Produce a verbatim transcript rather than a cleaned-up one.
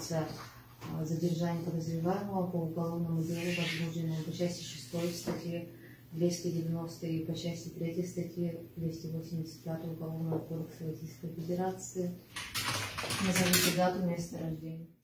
Предполагается задержание подозреваемого по уголовному делу, возбужденному по части шестой статьи двести девяносто и по части третьей статьи двести восемьдесят пять Уголовного кодекса Российской Федерации. Назовите дату, место рождения.